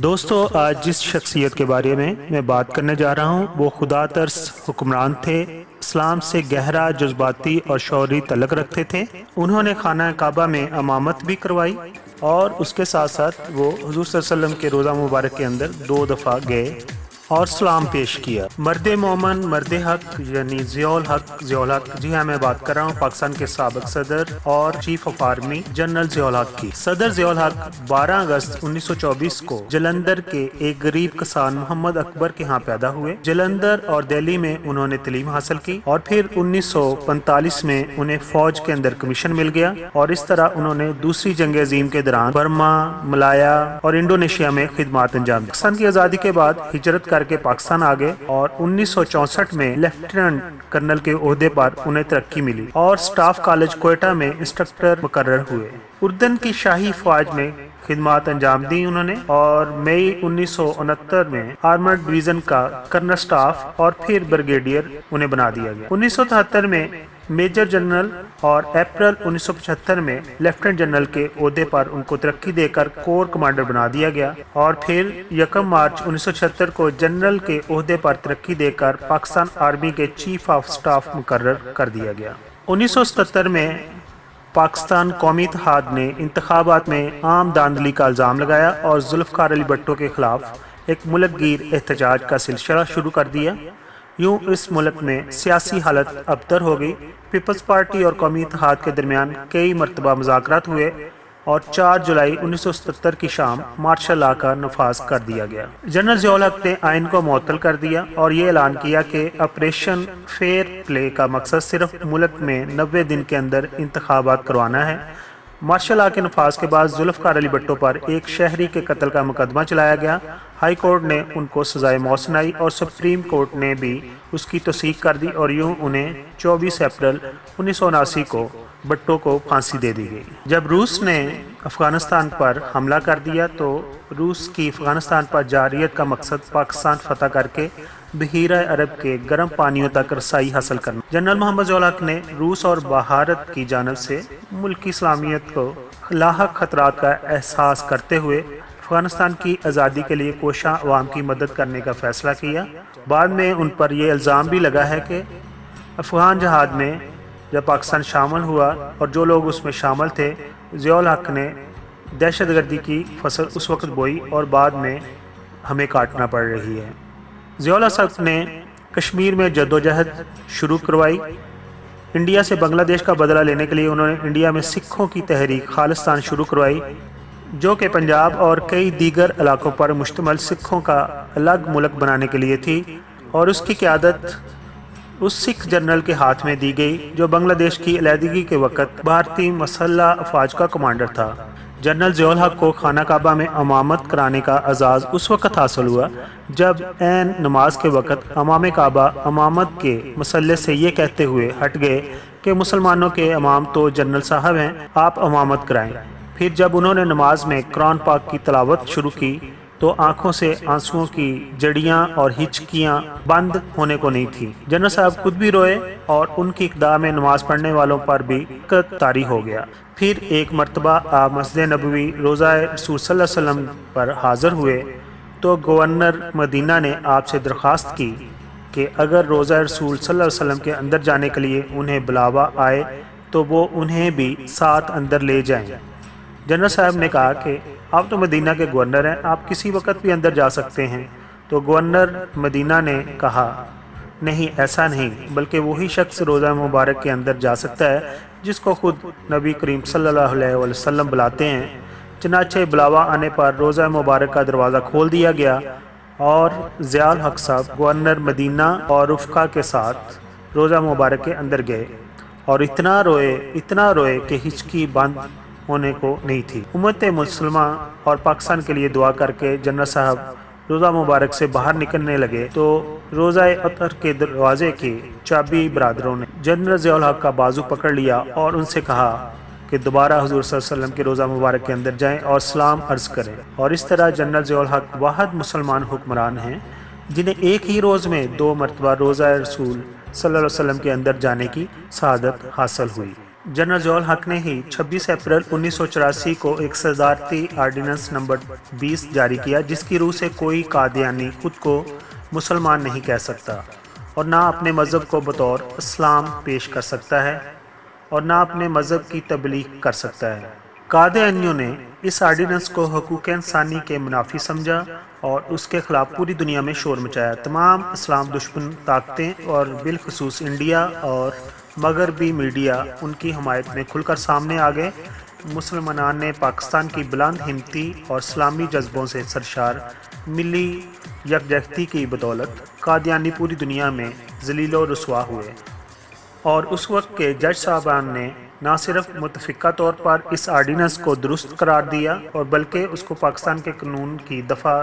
دوستو، آج جس شخصیت کے بارے میں بات کرنے جا رہا ہوں وہ خدا ترس حکمران تھے، اسلام سے گہرا جذباتی اور شعوری تعلق رکھتے تھے۔ انہوں نے خانہ کعبہ میں امامت بھی کروائی اور اس کے ساتھ ساتھ وہ حضور صلی اللہ علیہ وسلم کے روضہ مبارک کے اندر 2 دفعہ گئے اور سلام پیش کیا۔ مرد مومن، مرد حق یعنی ضیاء-ال-حق، جی ہاں میں بات کر رہا ہوں پاکستان کے سابق صدر اور chief of army general Zia ul Haq کی۔ صدر ضیاء-ال-حق 12 اگست 1924 کو جلندھر کے ایک غریب کسان محمد اکبر کے ہاں پیدا ہوئے۔ جلندھر اور دہلی میں انہوں نے تعلیم حاصل کی اور پھر 1945 میں انہیں فوج کے اندر کمیشن مل گیا اور اس طرح انہوں نے دوسری جنگ عظیم کے دوران برما، ملایا اور انڈونیشیا میں خدمات انجام دی۔ پاکستان کی آزادی کے بعد ہجرت کر کے پاکستان آگئے اور 1964 میں لیفٹیننٹ کرنل کے عہدے پر انہیں ترقی ملی اور سٹاف کالج کوئٹہ میں انسٹرکٹر مقرر ہوئے۔ اردن کی شاہی فوج میں خدمات انجام دی انہوں نے اور مئی 1969 میں آرمرڈ ڈویژن کا کرنل سٹاف اور پھر بریگیڈیئر انہیں بنا دیا گیا۔ 1973 میں میجر جنرل اور اپریل 1975 میں لیفٹیننٹ جنرل کے عہدے پر ان کو ترقی دے کر کور کمانڈر بنا دیا گیا اور پھر 1 مارچ 1976 کو جنرل کے عہدے پر ترقی دے کر پاکستان آرمی کے چیف آف سٹاف مقرر کر دیا گیا۔ 1977 میں پاکستان قومی اتحاد نے انتخابات میں عام دھاندلی کا الزام لگایا اور ذوالفقار علی بھٹو کے خلاف ایک ملک گیر احتجاج کا سلسلہ شروع کر دیا۔ یوں اس ملک میں سیاسی حالت ابتر ہو گئی۔ پیپلز پارٹی اور قومی اتحاد کے درمیان کئی مرتبہ مذاکرات ہوئے اور 4 جولائی 1977 کی شام مارشل لا کا نفاذ کر دیا گیا۔ جنرل ضیاء-ال-حق نے آئین کو معطل کر دیا اور یہ اعلان کیا کہ آپریشن فیئر پلے کا مقصد صرف ملک میں 90 دن کے اندر انتخابات کروانا ہے۔ مارشل لا کے نفاذ کے بعد ذوالفقار علی بھٹو پر ایک شہری کے قتل کا مقدمہ چلایا گیا۔ ہائی کورٹ نے ان کو سزائے موت سنائی اور سپریم کورٹ نے بھی اس کی توثیق کر دی اور یوں انہیں 24 اپریل 1979 کو بھٹو کو پھانسی دے دی گئی۔ جب روس نے افغانستان پر حملہ کر دیا تو روس کی افغانستان پر جارحیت کا مقصد پاکستان فتح کر کے بحیرہ عرب کے گرم پانیوں تک رسائی حاصل کرنا۔ جنرل محمد ضیاء-ال-حق نے روس اور بھارت کی جانب سے ملکی اسلامیت کو لاحق خطرات کا احساس کرتے ہوئے افغانستان کی آزادی کے لیے کوشاں عوام کی مدد کرنے کا فیصلہ کیا۔ بعد میں ان پر یہ الزام بھی لگا ہے کہ افغان جہاد میں جب پاکستان شامل ہوا اور جو لوگ اس میں شامل تھے، ضیاء-ال-حق نے دہشت گردی کی فصل اس وقت بوئی اور بعد میں ہمیں کاٹنا پڑ رہی ہے۔ ضیاء-ال-حق نے کشمیر میں جدوجہد شروع کروائی۔ انڈیا سے بنگلہ دیش کا بدلہ لینے کے لیے انہوں نے انڈیا میں سکھوں کی تحریک خالصتان شروع کروائی، جو کہ پنجاب اور کئی دیگر علاقوں پر مشتمل سکھوں کا الگ ملک بنانے کے لیے تھی اور اس کی قیادت اس سکھ جنرل کے ہاتھ میں دی گئی جو بنگلہ دیش کی علیحدگی کے وقت بھارتی مسلح افواج کا کمانڈر تھا۔ جنرل ضیاء-ال-حق کو خانہ کعبہ میں امامت کرانے کا اعزاز اس وقت حاصل ہوا جب عین نماز کے وقت امام کعبہ امامت کے مسئلے سے یہ کہتے ہوئے ہٹ گئے کہ مسلمانوں کے امام تو جنرل صاحب ہیں، آپ امامت کرائیں۔ پھر جب انہوں نے نماز میں قرآن پاک کی تلاوت شروع کی تو آنکھوں سے آنسوؤں کی جڑیاں اور ہچکیاں بند ہونے کو نہیں تھی۔ جنرل صاحب خود بھی روئے اور ان کی اقدام میں نماز پڑھنے والوں پر بھی طاری ہو گیا۔ پھر ایک مرتبہ آپ مسجد نبوی روضہ رسول صلی اللہ علیہ وسلم پر حاضر ہوئے تو گورنر مدینہ نے آپ سے درخواست کی کہ اگر روضہ رسول صلی اللہ علیہ وسلم کے اندر جانے کے لیے انہیں بلاوا آئے تو وہ انہیں بھی ساتھ اندر لے جائیں۔ جنرل صاحب نے کہا کہ آپ تو مدینہ کے گورنر ہیں، آپ کسی وقت بھی اندر جا سکتے ہیں۔ تو گورنر مدینہ نے کہا نہیں، ایسا نہیں، بلکہ وہی شخص روضہ مبارک کے اندر جا سکتا ہے جس کو خود نبی کریم صلی اللہ علیہ وسلم بلاتے ہیں۔ چنانچہ بلاوا آنے پر روضہ مبارک کا دروازہ کھول دیا گیا اور ضیاء-ال-حق صاحب گورنر مدینہ اور رفقا کے ساتھ روضہ مبارک کے اندر گئے اور اتنا روئے کہ ہچکی بند ہونے کو نہیں تھی۔ امت مسلمہ اور پاکستان کے لیے دعا کر کے جنرل صاحب روضہ مبارک سے باہر نکلنے لگے تو روضہ اطہر کے دروازے کی چابی برادروں نے جنرل ضیاء-ال-حق کا بازو پکڑ لیا اور ان سے کہا کہ دوبارہ حضور صلی اللہ علیہ وسلم کے روضہ مبارک کے اندر جائیں اور سلام عرض کریں۔ اور اس طرح جنرل ضیاء-ال-حق واحد مسلمان حکمران ہیں جنہیں ایک ہی روز میں 2 مرتبہ روضہ رسول صلی اللہ علیہ وسلم کے اندر جانے کی سعادت حاصل ہوئی۔ जनरल ज़िया-उल-हक ने ही 26 अप्रैल 1984 को एक सदारती आर्डिनेंस नंबर 20 जारी किया, जिसकी रूह से कोई कादियानी खुद को मुसलमान नहीं कह सकता और ना अपने मज़हब को बतौर इस्लाम पेश कर सकता है और ना अपने मज़हब की तबलीग कर सकता है। कादियानियों ने इस आर्डिनेंस को हकूक़ इंसानी के मुनाफी समझा और उसके ख़िलाफ़ पूरी दुनिया में शोर मचाया। तमाम इस्लाम दुश्मन ताकतें और बिलखुसूस इंडिया और मगरबी मीडिया उनकी हमायत में खुलकर सामने आ गए। मुसलमानान ने पाकिस्तान की बुलंद हिम्मती और इस्लामी जज्बों से सरशार मिली यकजहती की बदौलत कादियानी पूरी दुनिया में ज़लील व रुसवा हुए और उस वक्त के जज साहबान ने न सिर्फ मुतफ़िका तौर पर इस आर्डिनेंस को दुरुस्त करार दिया और बल्कि उसको पाकिस्तान के कानून की दफ़ा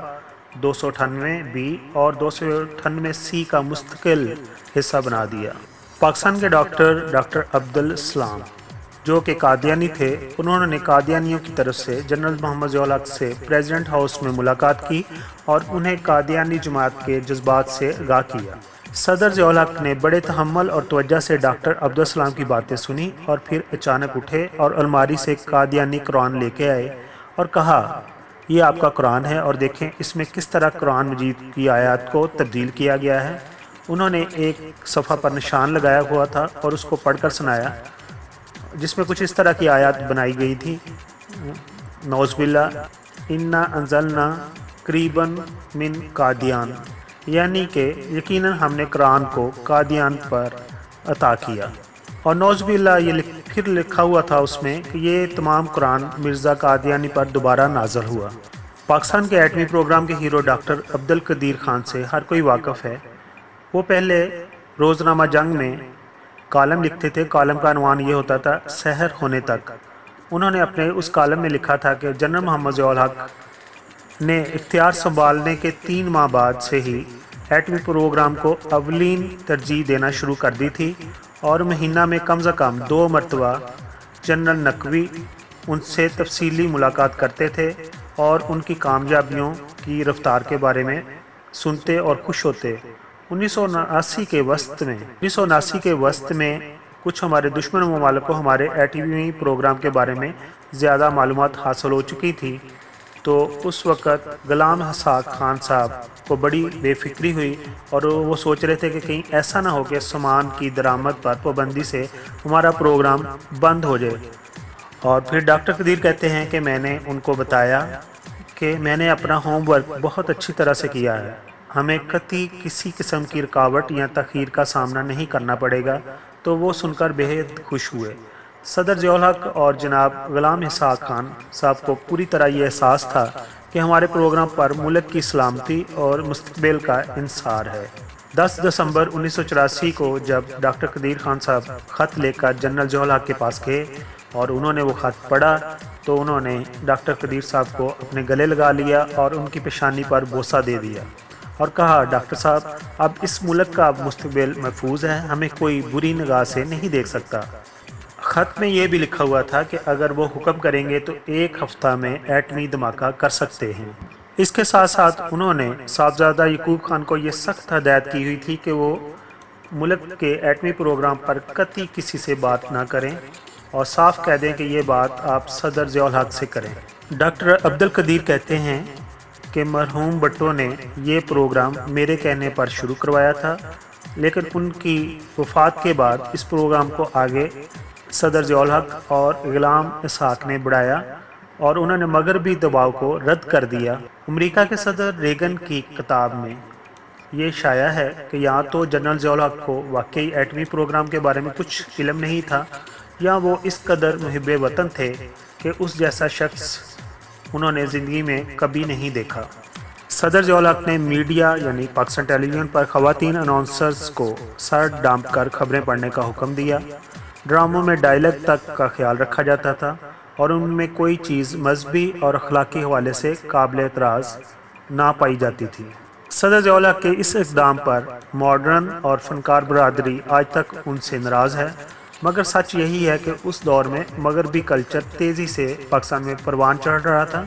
298 और 298 का मुस्तकिल हिस्सा बना दिया। पाकिस्तान के डॉक्टर अब्दुल इस्लाम जो कि कादियानी थे, उन्होंने कादियानियों की तरफ से जनरल मोहम्मद ज़िया-उल-हक से प्रेसिडेंट हाउस में मुलाकात की और उन्हें कादियानी जमात के जज्बात से आगाह किया। सदर ज़िया-उल-हक ने बड़े तहम्मुल और तवज्जो से डॉक्टर अब्दुल इस्लाम की बातें सुनी और फिर अचानक उठे और अलमारी से कादियानी कुरान लेके आए और कहा, ये आपका कुरान है और देखें इसमें किस तरह कुरान मजीद की आयत को तब्दील किया गया है। उन्होंने एक सफ़ा पर निशान लगाया हुआ था और उसको पढ़कर सुनाया, जिसमें कुछ इस तरह की आयत बनाई गई थी, नौज़बिल्ला इन्ना अंज़लना करीबन मिन कादियान, यानी कि यकीनन हमने कुरान को कादियान पर अता किया। और नौज़बिल्ला ये फिर लिखा हुआ था उसमें कि ये तमाम कुरान मिर्ज़ा कादियानी पर दोबारा नाज़िल हुआ। पाकिस्तान के एटमी प्रोग्राम के हीरो डॉक्टर अब्दुल कदीर खान से हर कोई वाकिफ़ है। वो पहले रोज़नामा जंग में कॉलम लिखते थे। कॉलम का अनवान ये होता था, सहर होने तक। उन्होंने अपने उस कॉलम में लिखा था कि जनरल मोहम्मद ज़िया-उल-हक ने इख्तियार संभालने के 3 माह बाद से ही एटमी प्रोग्राम को अवलीन तरजीह देना शुरू कर दी थी और महीना में कम से कम 2 मरतबा जनरल नकवी उनसे तफसीली मुलाकात करते थे और उनकी कामयाबियों की रफ्तार के बारे में सुनते और खुश होते। 1979 के वस्त में कुछ हमारे दुश्मन ममालिक को हमारे एटमी प्रोग्राम के बारे में ज़्यादा मालूमात हासिल हो चुकी थी, तो उस वक़्त ग़ुलाम हक़ खान साहब को बड़ी बेफिक्री हुई और वो सोच रहे थे कि कहीं ऐसा ना हो कि सामान की दरामद पर पाबंदी से हमारा प्रोग्राम बंद हो जाए। और फिर डॉक्टर कदीर कहते हैं कि मैंने उनको बताया कि मैंने अपना होमवर्क बहुत अच्छी तरह से किया है, हमें कतई किसी किस्म की रुकावट या तख़ीर का सामना नहीं करना पड़ेगा। तो वो सुनकर बेहद खुश हुए। सदर ज़िया-उल-हक और जनाब ग़ुलाम हक़ खान साहब को पूरी तरह ये एहसास था कि हमारे प्रोग्राम पर मुल्क की सलामती और मुस्तक़बिल का इंसार है। 10 दिसंबर 1984 को जब डॉक्टर कदीर खान साहब ख़त लेकर जनरल ज़िया-उल-हक के पास गए और उन्होंने वो ख़त पढ़ा, तो उन्होंने डॉक्टर कदीर साहब को अपने गले लगा लिया और उनकी पेशानी पर बोसा दे दिया और कहा, डॉक्टर साहब, अब इस मुल्क का मुस्तक़बिल महफूज है, हमें कोई बुरी निगाह से नहीं देख सकता। ख़त में ये भी लिखा हुआ था कि अगर वो हुक्म करेंगे तो 1 हफ़्ता में एटमी धमाका कर सकते हैं। इसके साथ साथ उन्होंने साहबजादा अयूब खान को ये सख्त हदायत की हुई थी कि वो मुल्क के एटमी प्रोग्राम पर कतई किसी से बात ना करें और साफ कह दें कि ये बात आप सदर ज़िया-उल-हक से करें। डॉक्टर अब्दुल कदीर कहते हैं कि मरहूम भुट्टो ने ये प्रोग्राम मेरे कहने पर शुरू करवाया था, लेकिन उनकी वफ़ात के बाद इस प्रोग्राम को आगे सदर ज़िया-उल-हक और ग़ुलाम हक़ ने बढ़ाया और उन्होंने मगरबी दबाव को रद्द कर दिया। अमेरिका के सदर रेगन की किताब में ये शाया है कि या तो जनरल ज़िया-उल-हक को वाकई एटमी प्रोग्राम के बारे में कुछ इल्म नहीं था, या वो इस कदर मुहिब्बे वतन थे कि उस जैसा शख्स उन्होंने ज़िंदगी में कभी नहीं देखा। सदर ज़िया-उल-हक ने मीडिया यानी पाकिस्तान टेलीविज़न पर ख़वातीन अनाउंसर्स को सर डांप कर खबरें पढ़ने का हुक्म दिया। ड्रामों में डायलॉग तक का ख्याल रखा जाता था और उनमें कोई चीज़ मजहबी और अखलाकी हवाले से काबिल एतराज़ ना पाई जाती थी। सदर ज़िया-उल-हक के इस इक़दाम पर मॉडर्न और फ़नकार बरदरी आज तक उनसे नाराज़ है, मगर सच यही है कि उस दौर में मगरबी कल्चर तेज़ी से पाकिस्तान में परवान चढ़ रहा था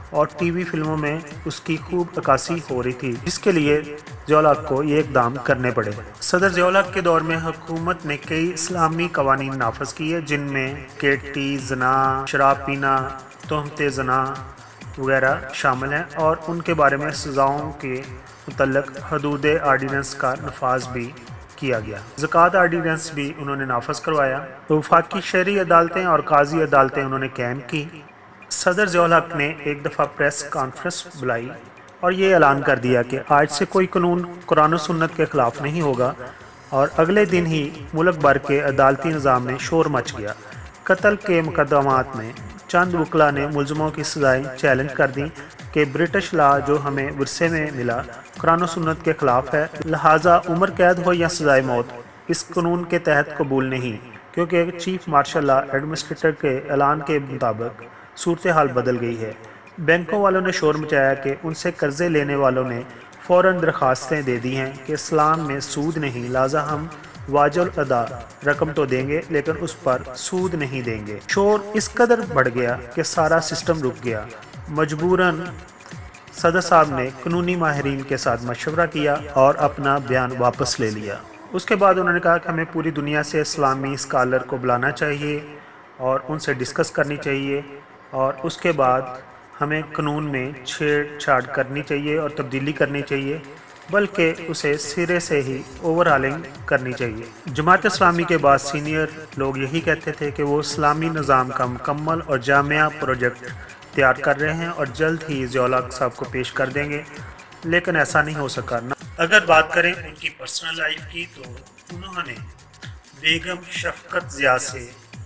اور ٹی وی فلموں میں اس کی خوب عکاسی ہو رہی تھی، جس کے لیے ضیاء-ال-حق کو یہ اقدام کرنے پڑے۔ صدر ضیاء-ال-حق کے دور میں حکومت نے کئی اسلامی قوانین نافذ کیے، جن میں کیٹی، زنا، شراب پینا، تہمت زنا وغیرہ شامل ہیں، اور ان کے بارے میں سزاؤں کے متعلق حدود آرڈیننس کا نفاذ بھی کیا گیا۔ زکوٰۃ آرڈیننس بھی انہوں نے نافذ کروایا۔ وفاقی شہری عدالتیں اور قاضی عدالتیں انہوں نے قائم کی۔ صدر ضیاء-ال-حق نے ایک دفعہ پریس کانفرنس بلائی اور یہ اعلان کر دیا کہ آج سے کوئی قانون قرآن و سنت کے خلاف نہیں ہوگا، اور اگلے دن ہی ملک بھر کے عدالتی نظام میں شور مچ گیا۔ قتل کے مقدمات میں چند وکلاء نے ملزموں کی سزائیں چیلنج کر دیں کہ برٹش لا جو ہمیں ورثے میں ملا قرآن و سنت کے خلاف ہے، لہٰذا عمر قید ہو یا سزائے موت اس قانون کے تحت قبول نہیں، کیونکہ چیف مارشل لا ایڈمنسٹریٹر کے اعلان کے مطابق صورتحال بدل گئی ہے۔ بینکوں والوں نے شور مچایا کہ ان سے قرضے لینے والوں نے فوراً درخواستیں دے دی ہیں کہ اسلام میں سود نہیں، لہٰذا ہم واجب الادا رقم تو دیں گے لیکن اس پر سود نہیں دیں گے۔ شور اس قدر بڑھ گیا کہ سارا سسٹم رک گیا۔ مجبوراً صدر صاحب نے قانونی ماہرین کے ساتھ مشورہ کیا اور اپنا بیان واپس لے لیا۔ اس کے بعد انہوں نے کہا کہ ہمیں پوری دنیا سے اسلامی اسکالر کو بلانا چاہیے اور ان سے ڈسکس کرنی چاہیے، اور اس کے بعد ہمیں قانون میں چھیڑ چھاڑ کرنی چاہیے اور تبدیلی کرنی چاہیے، بلکہ اسے سرے سے ہی اوور ہالنگ کرنی چاہیے۔ جماعت اسلامی کے بعد سینئر لوگ یہی کہتے تھے کہ وہ اسلامی نظام کا مکمل اور جامع پروجیکٹ تیار کر رہے ہیں اور جلد ہی ضیاء-ال-حق صاحب کو پیش کر دیں گے، لیکن ایسا نہیں ہو سکا۔ اگر بات کریں ان کی پرسنل لائف کی تو انہوں نے بیگم شفقت ضیاء سے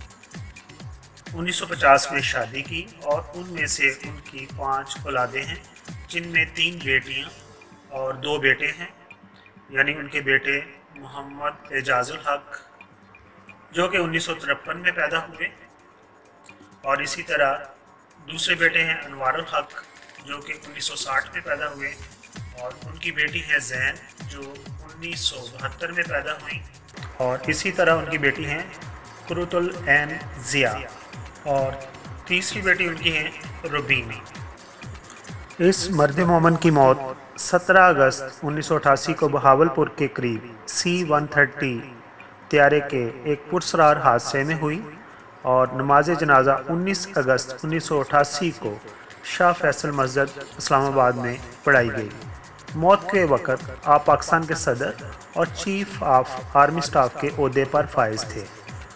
1950 میں شادی کی، اور ان میں سے ان کی 5 اولادیں ہیں، جن میں 3 بیٹیاں اور 2 بیٹے ہیں، یعنی ان کے بیٹے محمد اعجاز الحق جو کہ 1953 میں پیدا ہوئے، اور اسی طرح دوسرے بیٹے ہیں انوار الحق جو کہ 1960 میں پیدا ہوئے، اور ان کی بیٹی ہے زین جو 1972 میں پیدا ہوئی، اور اسی طرح ان کی بیٹی ہیں قرۃ العین ضیا، اور تیسری بیٹی ان کی ہیں ربینی۔ اس مرد مومن کی موت 17 اگست 1988 کو بہاولپور کے قریب C-130 طیارے کے ایک پرسرار حادثے میں ہوئی، اور نماز جنازہ 19 اگست 1988 کو شاہ فیصل مسجد اسلام آباد میں پڑھائی گئی۔ موت کے وقت آپ پاکستان کے صدر اور چیف آف آرمی سٹاف کے عہدے پر فائز تھے۔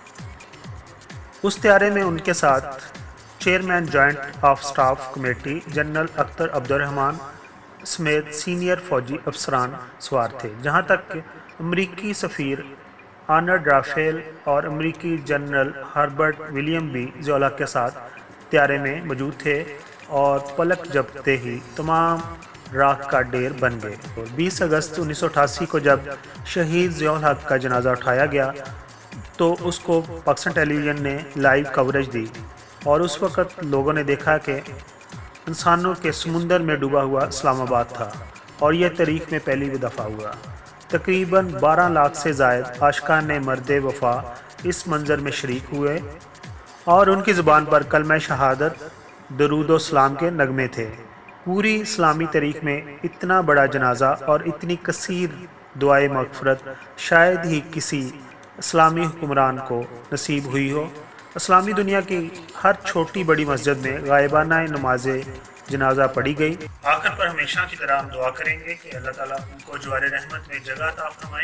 اس طیارے میں ان کے ساتھ chairman joint of staff committee general Akhtar Abdul Rahman سمیت سینئر فوجی افسران سوار تھے، جہاں تک کہ امریکی سفیر آرنلڈ رافیل اور امریکی جنرل ہربرٹ ولیم بھی ضیاء-ال-حق کے ساتھ طیارے میں موجود تھے، اور پلک جھپکتے ہی تمام راکھ کا ڈھیر بن گئے۔ 20 اگست 1988 کو جب شہید ضیاء-ال-حق کا جنازہ اٹھایا گیا تو اس کو پاکستان ٹیلی ویژن نے لائیو کوریج دی، اور اس وقت لوگوں نے دیکھا کہ انسانوں کے سمندر میں ڈوبا ہوا اسلام آباد تھا، اور یہ تاریخ میں پہلی دفعہ ہوا۔ تقریباً 12 لاکھ سے زائد عاشقان مرد وفا اس منظر میں شریک ہوئے، اور ان کی زبان پر کلمہ شہادت، درود و سلام کے نغمے تھے۔ پوری اسلامی تاریخ میں اتنا بڑا جنازہ اور اتنی کثیر دعائے مغفرت شاید ہی کسی اسلامی حکمران کو نصیب ہوئی ہو۔ اسلامی دنیا کی ہر چھوٹی بڑی مسجد میں غائبانہ نماز جنازہ پڑھی گئی۔ آخر پر ہمیشہ کی طرح ہم دعا کریں گے کہ اللہ تعالیٰ ان کو جوار رحمت میں جگہ عطا فرمائے،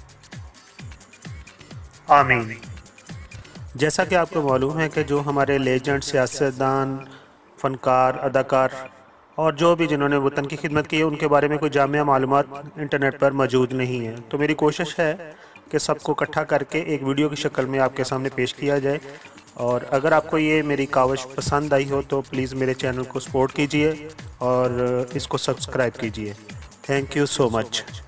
آمین۔ جیسا کہ آپ کو معلوم ہے کہ جو ہمارے لیجنڈ، سیاستدان، فنکار، اداکار اور جو بھی جنہوں نے وطن کی خدمت کی ہے، ان کے بارے میں کوئی جامع معلومات انٹرنیٹ پر موجود نہیں ہیں، تو میری کوشش ہے کہ سب کو اکٹھا کر کے ایک ویڈیو کی شکل میں آپ کے سامنے پیش کیا جائے، اور اگر آپ کو یہ میری کاوش پسند آئی ہو تو پلیز میرے چینل کو سپورٹ کیجئے اور اس کو سبسکرائب کیجئے۔ Thank you so much.